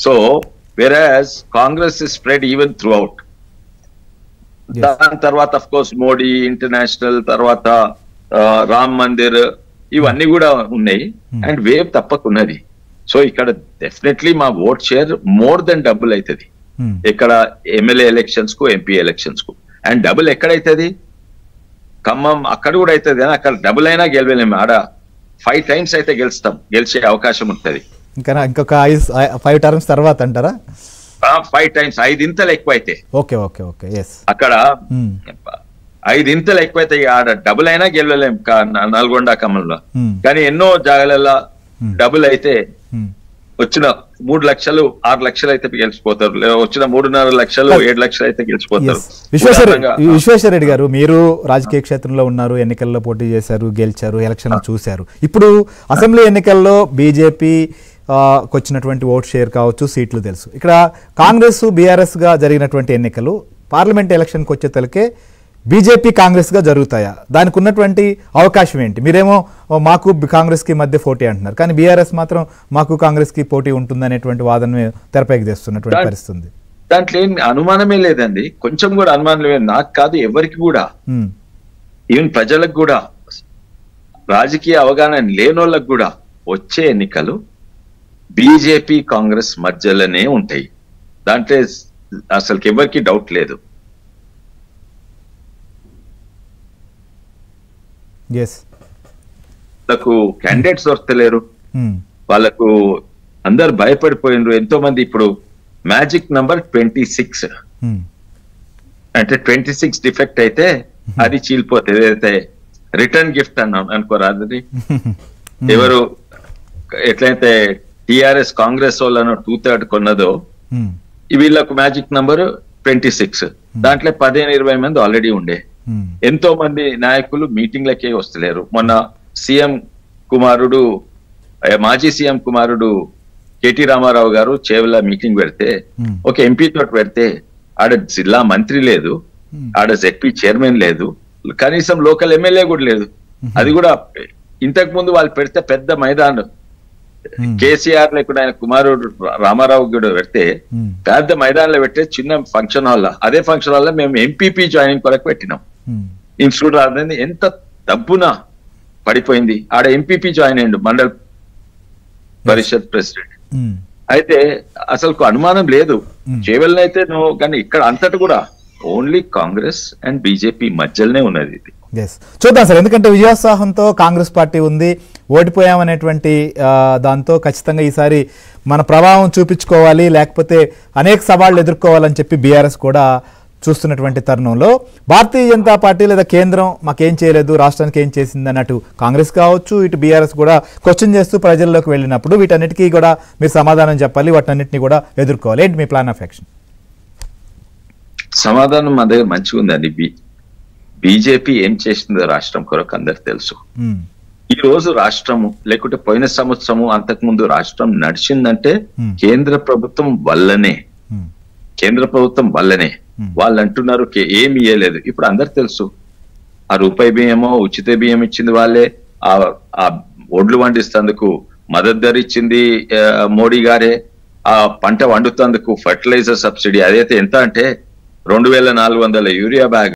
So average Congress is spread even throughout. దాని తర్వాత of course Modi international, తర్వాత రామ్ మందిర్, ఇవన్నీ కూడా ఉన్నాయి. అండ్ వేవ్ తప్పకున్నది. సో ఇక్కడ డెఫినెట్లీ మా vote share more than double అవుతుంది ఇక్కడ ఎమ్మెల్యే ఎలక్షన్స్ కు, ఎంపీ ఎలక్షన్స్ కు. అండ్ డబుల్ ఎక్కడైతుంది? ఖమ్మం అక్కడ కూడా అవుతుంది, కానీ అక్కడ డబుల్ అయినా గెలవలేము. ఆడ 5 times అయితే గెలిచే అవకాశం ఉంటుంది. ఇంకొక 5 terms తర్వాత అంటారా? 5 times, 5 ఇంతలు ఎక్కువైతే. Okay okay okay, yes. అక్కడ 5 ఇంతలు ఎక్కువైతే ఆడ డబుల్ అయినా గెలవలేం నల్గొండ ఖమ్మంలో. కానీ ఎన్నో జాగాలలో డబుల్ అయితే వచ్చిన 3 లక్షలు 6 లక్షలు అయితే గెలిచిపోతారు, వచ్చిన 3.5 లక్షలు 7 లక్షలు అయితే గెలిచిపోతారు. విశ్వేశ్వర రెడ్డి గారు, మీరు రాజకీయ క్షేత్రంలో ఉన్నారు, ఎన్నికల్లో పోటీ చేశారు, గెలిచారు, ఎలక్షన్ చూశారు. ఇప్పుడు అసెంబ్లీ ఎన్నికల్లో బీజేపీ వచ్చినటువంటి ఓట్ షేర్ కావచ్చు, సీట్లు తెలుసు. ఇక్కడ కాంగ్రెస్ బీఆర్ఎస్ గా జరిగినటువంటి ఎన్నికలు పార్లమెంట్ ఎలక్షన్కి వచ్చే తలకే బీజేపీ కాంగ్రెస్ గా జరుగుతాయా? దానికి ఉన్నటువంటి అవకాశం ఏంటి? మీరేమో మాకు కాంగ్రెస్ కి మధ్య పోటీ అంటున్నారు, కానీ బీఆర్ఎస్ మాత్రం మాకు కాంగ్రెస్ కి పోటీ ఉంటుంది అనేటువంటి వాదన తెరపైకి తెస్తున్నటువంటి పరిస్థితి. దాంట్లో ఏం అనుమానమే లేదండి, కొంచెం కూడా అనుమానం లేదు. నాకు కాదు, ఎవరికి కూడా, ఈవెన్ ప్రజలకు కూడా, రాజకీయ అవగాహన లేనోళ్ళకు కూడా వచ్చే ఎన్నికలు బీజేపీ కాంగ్రెస్ మధ్యలోనే ఉంటాయి. దాంట్లో అసలుకి ఎవరికి డౌట్ లేదు. వాళ్ళకు క్యాండిడేట్స్ దొరకలేరు, వాళ్ళకు అందరు భయపడిపోయినరు. ఎంతో మంది ఇప్పుడు మ్యాజిక్ నంబర్ 26 అంటే 26 డిఫెక్ట్ అయితే అది చీలిపోతుంది. ఏదైతే రిటర్న్ గిఫ్ట్ అన్నాం అనుకోరాదు, ఎవరు ఎట్లయితే టిఆర్ఎస్ కాంగ్రెస్ వాళ్ళను 2/3 కొన్నదో, వీళ్ళకు మ్యాజిక్ నంబర్ 26. దాంట్లో 15-20 మంది ఆల్రెడీ ఉండే. ఎంతో మంది నాయకులు మీటింగ్లకే వస్తలేరు. మొన్న సీఎం కుమారుడు, మాజీ సీఎం కుమారుడు కేటీ రామారావు గారు చేవల మీటింగ్ పెడితే, ఒక ఎంపీ తోటి పెడితే, ఆడ జిల్లా మంత్రి లేదు, ఆడ జెడ్పీ చైర్మన్ లేదు, కనీసం లోకల్ ఎమ్మెల్యే కూడా లేదు. అది కూడా ఇంతకు ముందు వాళ్ళు పెడితే పెద్ద మైదానం, కేసీఆర్ లేకుండా ఆయన కుమారుడు రామారావు కూడా పెడితే పెద్ద మైదానంలో పెట్టే చిన్న ఫంక్షన్ హాల్, అదే ఫంక్షన్ హాల్ మేము ఎంపీపీ జాయినింగ్ కొరకు పెట్టినాం. ఇన్స్టిట్యూట్ రాదని ఎంత డబ్బున పడిపోయింది. ఆడ ఎంపీపీ జాయిన్ అయ్యిండు, మండల్ పరిషత్ ప్రెసిడెంట్. అయితే అసలు అనుమానం లేదు చేవెళ్ళనైతే నువ్వు, కానీ ఇక్కడ అంతటి కూడా ఓన్లీ కాంగ్రెస్ అండ్ బీజేపీ మధ్యలోనే ఉన్నది ఇది. చూద్దాం సార్, ఎందుకంటే విజయోత్సాహంతో కాంగ్రెస్ పార్టీ ఉంది, ఓడిపోయామనేటువంటి దాంతో ఖచ్చితంగా ఈసారి మన ప్రభావం చూపించుకోవాలి, లేకపోతే అనేక సవాళ్లు ఎదుర్కోవాలని చెప్పి బీఆర్ఎస్ కూడా చూస్తున్నటువంటి తరుణంలో భారతీయ జనతా పార్టీ లేదా కేంద్రం మాకేం చేయలేదు, రాష్ట్రానికి ఏం చేసింది అన్నట్టు కాంగ్రెస్ కావచ్చు, ఇటు బీఆర్ఎస్ కూడా క్వశ్చన్ చేస్తూ ప్రజల్లోకి వెళ్ళినప్పుడు వీటన్నిటికీ కూడా మీరు సమాధానం చెప్పాలి, వాటన్నిటిని కూడా ఎదుర్కోవాలి. ఏంటి మీ ప్లాన్ ఆఫ్ యాక్షన్? సమాధానం మా దగ్గర మంచిగా ఉందండి. బీజేపీ ఏం చేసిందో రాష్ట్రం కొరకు అందరికి తెలుసు. ఈ రోజు రాష్ట్రము లేకుంటే పోయిన సంవత్సరము అంతకు ముందు రాష్ట్రం నడిచిందంటే కేంద్ర ప్రభుత్వం వల్లనే, కేంద్ర ప్రభుత్వం వల్లనే. వాళ్ళు అంటున్నారు ఏమి ఇయ్యలేదు. ఇప్పుడు అందరికి తెలుసు, ఆ రూపాయి బియ్యమో ఉచిత బియ్యం ఇచ్చింది వాళ్ళే, ఆ ఒడ్లు వండిస్తేందుకు మద్దతు ధర ఇచ్చింది మోడీ గారే, ఆ పంట వండుతందుకు ఫర్టిలైజర్ సబ్సిడీ అదైతే ఎంత అంటే 2400 యూరియా బ్యాగ్